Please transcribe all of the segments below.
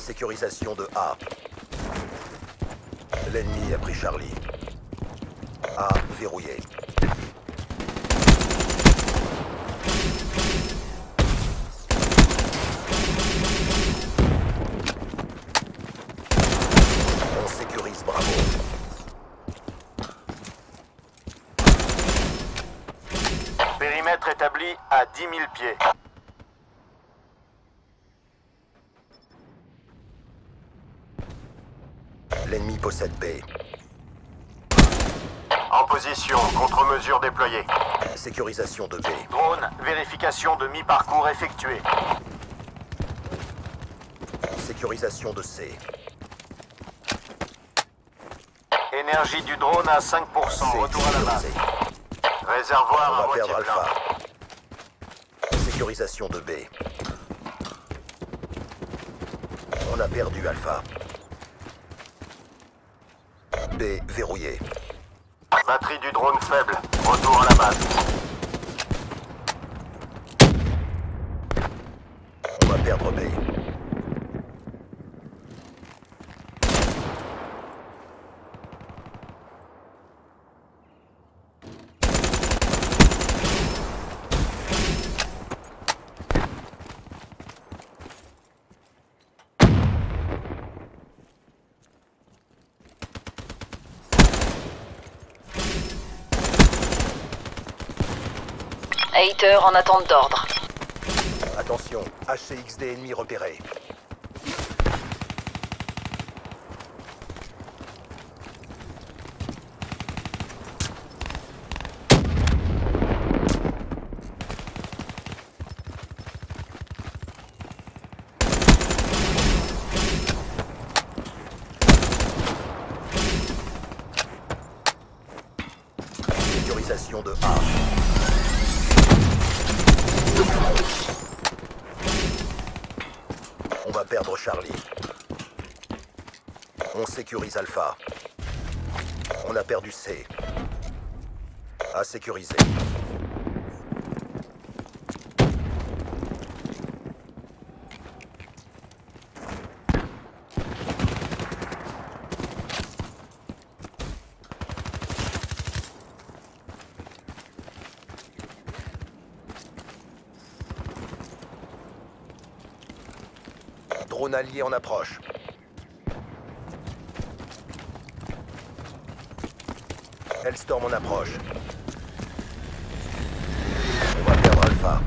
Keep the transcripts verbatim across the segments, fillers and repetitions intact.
Sécurisation de A. L'ennemi a pris Charlie. A verrouillé. On sécurise Bravo. Périmètre établi à dix mille pieds. L'ennemi possède B. En position, contre-mesure déployée. Sécurisation de B. Drone, vérification de mi-parcours effectuée. Sécurisation de C. Énergie du drone à cinq pour cent. C Retour à la base. sécurisé. Réservoir On à va moitié perdre plein. Alpha. Sécurisation de B. On a perdu Alpha. B verrouillé. Batterie du drone faible. Retour à la base. On va perdre B. Hater en attente d'ordre. Attention, H C X D ennemi repéré. Sécurisation de A. On va perdre Charlie. On sécurise Alpha. On a perdu C. A sécurisé. Drone allié en approche. Hellstorm en approche. On va perdre Alpha.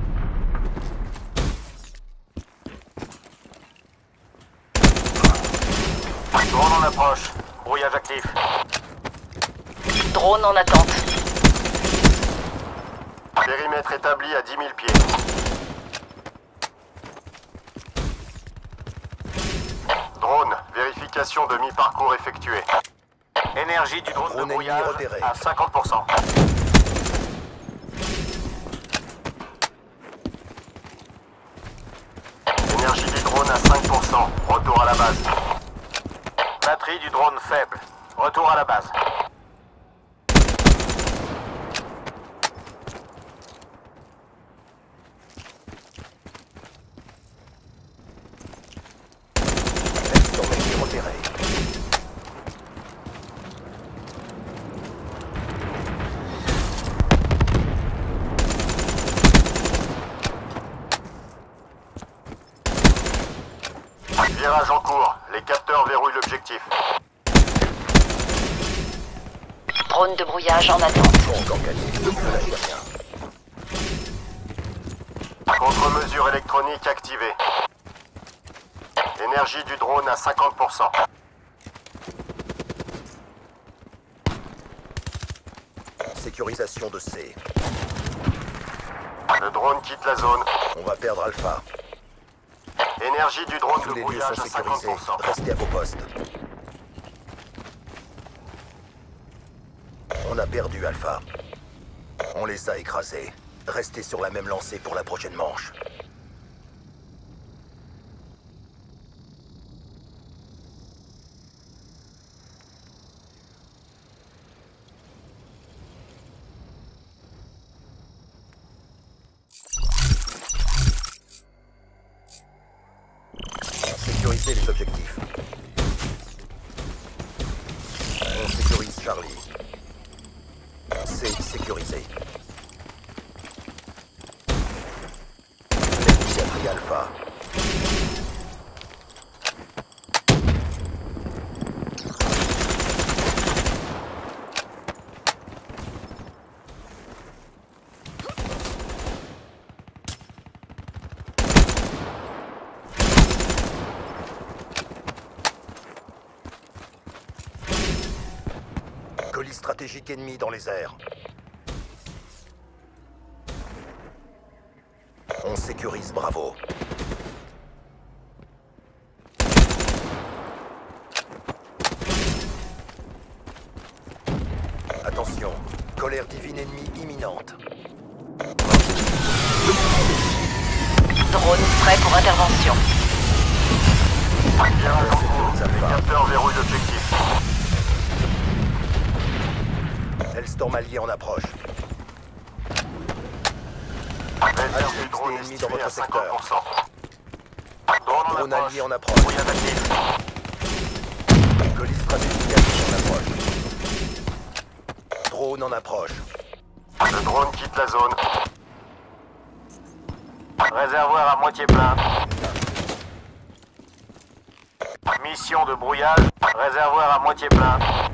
Drone en approche. Brouillage actif. Drone en attente. Périmètre établi à dix mille pieds. Drone, vérification de mi-parcours effectuée. Énergie du drone, Drone de ennemi brouillage repéré. à cinquante pour cent. Énergie du drone à cinq pour cent. Retour à la base. Batterie du drone faible. Retour à la base. Hellstorm ennemi repéré. Virage en cours. Les capteurs verrouillent l'objectif. Drone de brouillage en attente. Bon, encore gagné. Ne lâchez rien. Contre-mesure électronique activée. Énergie du drone à cinquante pour cent. Sécurisation de C. Le drone quitte la zone. On va perdre Alpha. Énergie du drone Tous de les lieux brouillage sont à cinquante sécurisés. pour cent. Restez à vos postes. On a perdu Alpha. On les a écrasés. Restez sur la même lancée pour la prochaine manche. Sécurisez les les objectifs. On sécurise Charlie. C sécurisé. L'ennemi a pris Alpha. Colis stratégique ennemi dans les airs. On sécurise Bravo. Attention, colère divine ennemie imminente. Drone prêt pour intervention. Tirage en cours. Les capteurs verrouillent l'objectif. Hellstorm allié en approche. Réserve du drone ennemi dans estimée à votre secteur. cinquante pour cent. Drone en Drone approche. allié en approche. Brouillage actif. Colis stratégique allié en approche. Drone en approche. Le drone quitte la zone. Réservoir à moitié plein. Mission de brouillage. Réservoir à moitié plein.